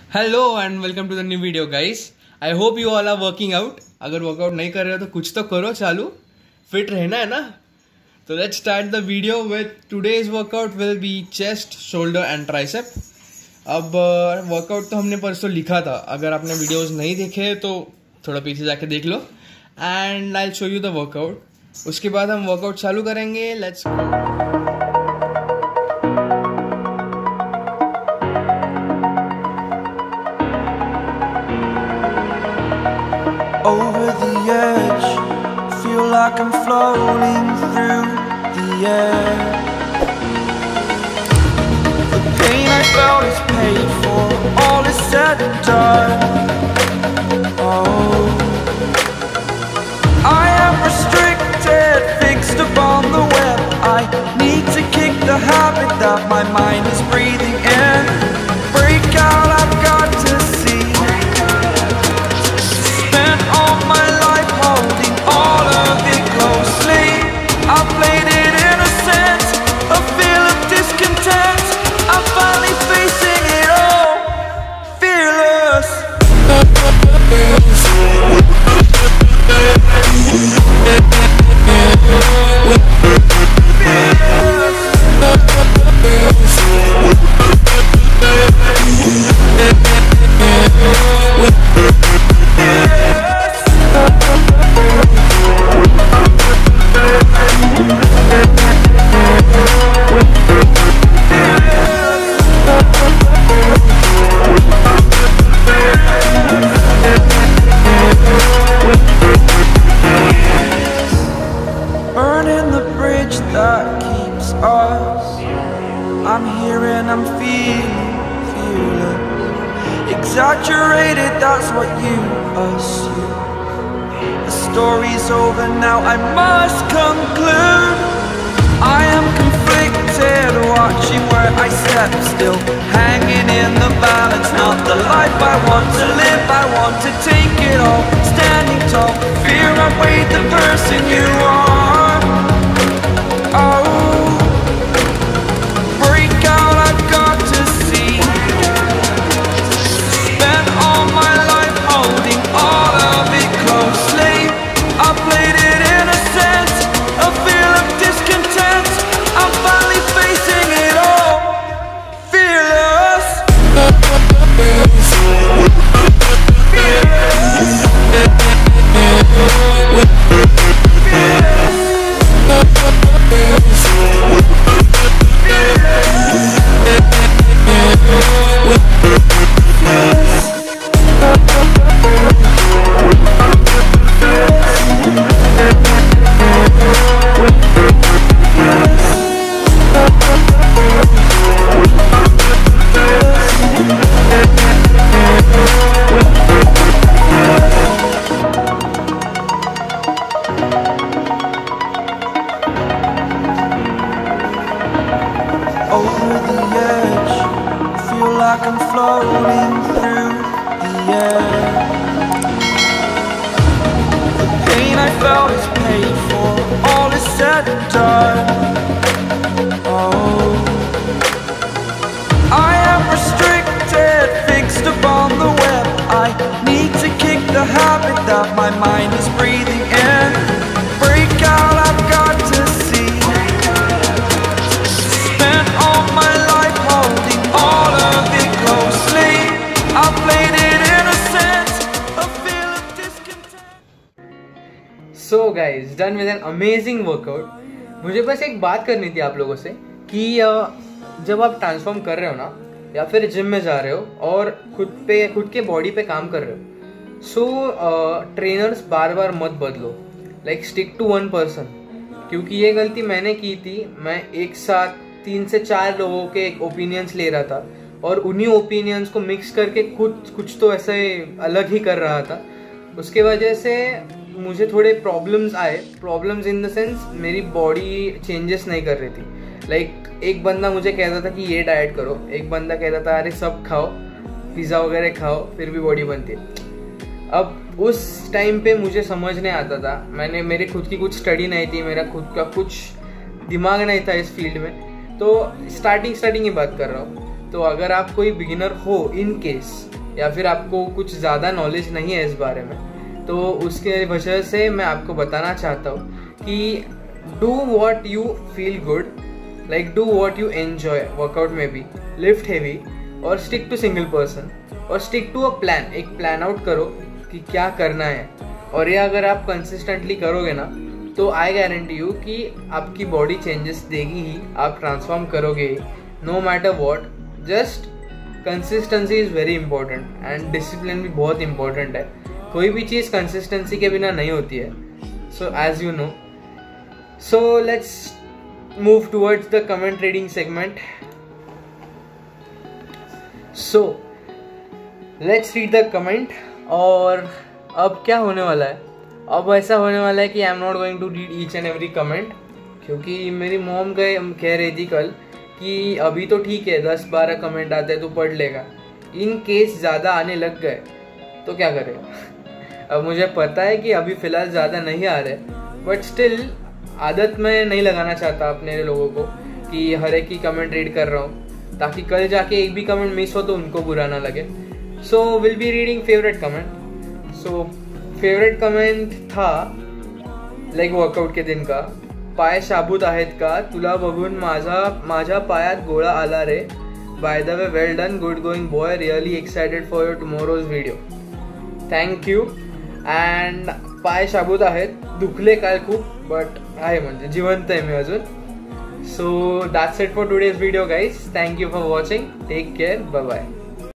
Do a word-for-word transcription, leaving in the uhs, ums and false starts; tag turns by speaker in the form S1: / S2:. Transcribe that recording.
S1: Hello and welcome to the new video guys. I hope you all are working out. अगर workout नहीं कर रहे हो तो कुछ तो करो, चालू फिट रहना है ना। तो let's start the video with today's workout will be chest, shoulder and tricep. अब वर्कआउट uh, तो हमने परसों लिखा था, अगर आपने वीडियोस नहीं देखे तो थोड़ा पीछे जाके देख लो and I will show you the workout. उसके बाद हम वर्कआउट चालू करेंगे। Let's go.
S2: Over the edge, feel like I'm floating through the air. The pain I felt is paid for, all is said and done. Oh, I am restricted, fixed upon the web. I need to kick the habit that my mind is breathing in. Break out, I've got to see. My life holding all of it closely. I played it innocent, a feel of discontent. I'm finally facing it all, fearless. Burning the bridge that keeps us. I'm here and I'm feeling fearless. Exaggerated, that's what you assume. The story's over now, I must conclude. I am conflicted, watching where I step still, hanging in the balance. Not the life I want to live, I want to take it all. Standing tall, fear I weighed the person you are. Oh, break out, I've got to see. Spent all my life holding all of it closely. I played it innocent, a feel of discontent. I'm finally facing it all, fearless. Over the edge, feel like I'm floating through the air. The pain I felt is paid for, all is said and done. Oh, I am restricted, fixed upon the web. I need to kick the habit that my mind is breathing in. Break out, I've got to see. Spent all my life holding all of it closely. I played it innocent, a feel of discontent.
S1: So guys, done with an amazing workout. मुझे बस एक बात करनी थी आप लोगों से कि जब आप ट्रांसफॉर्म कर रहे हो ना, या फिर जिम में जा रहे हो और खुद पे खुद के बॉडी पे काम कर रहे हो, सो ट्रेनर्स बार बार मत बदलो। Like stick to one person, क्योंकि ये गलती मैंने की थी। मैं एक साथ तीन से चार लोगों के ओपिनियंस ले रहा था और उन्हीं ओपिनियंस को मिक्स करके कुछ कुछ तो ऐसे अलग ही कर रहा था। उसके वजह से मुझे थोड़े प्रॉब्लम्स आए। प्रॉब्लम्स इन द सेंस मेरी बॉडी चेंजेस नहीं कर रही थी। लाइक like, एक बंदा मुझे कहता था कि ये डाइट करो, एक बंदा कहता था अरे सब खाओ, पिज़्ज़ा वगैरह खाओ, फिर भी बॉडी बनती है। अब उस टाइम पे मुझे समझ नहीं आता था, मैंने मेरी खुद की कुछ स्टडी नहीं थी, मेरा खुद का कुछ दिमाग नहीं था इस फील्ड में। तो स्टार्टिंग स्टार्टिंग की बात कर रहा हूँ। तो अगर आप कोई बिगिनर हो इन केस, या फिर आपको कुछ ज़्यादा नॉलेज नहीं है इस बारे में, तो उसके वजह से मैं आपको बताना चाहता हूँ कि do what you feel good, like do what you enjoy. Workout में भी लिफ्ट हैवी और स्टिक टू सिंगल पर्सन और स्टिक टू अ प्लान। एक प्लान आउट करो कि क्या करना है, और ये अगर आप कंसिस्टेंटली करोगे ना तो आई गारंटी यू कि आपकी बॉडी चेंजेस देगी ही, आप ट्रांसफॉर्म करोगे no matter what. Just consistency is very important and discipline भी बहुत इंपॉर्टेंट है। कोई भी चीज़ कंसिस्टेंसी के बिना नहीं होती है, so as you know. So let's move towards the comment reading segment. So let's read the comment. और अब क्या होने वाला है, अब ऐसा होने वाला है कि I am not going to read each and every comment, क्योंकि मेरी मॉम कह रही थी कल कि अभी तो ठीक है दस बारह कमेंट आते हैं तो पढ़ लेगा, इन केस ज़्यादा आने लग गए तो क्या करेगा। अब मुझे पता है कि अभी फ़िलहाल ज़्यादा नहीं आ रहे, बट स्टिल आदत मैं नहीं लगाना चाहता अपने लोगों को कि हर एक की कमेंट रीड कर रहा हूँ, ताकि कल जाके एक भी कमेंट मिस हो तो उनको बुरा ना लगे। So will be reading favourite comment. So favourite comment था लाईक वर्कआउट के दिन का, पाय शाबूत आहेत का, तुला बघून माझा माझ्या पायात गोळा आला रे, by the way well done, good going boy, really excited for your tomorrow's video, thank you. And पाय शाबूत आहेत, दुखले काल खूप, बट आहे म्हणजे जिवंत आहे मी अजून। So that's it for today's video guys, thank you for watching, take care, bye bye.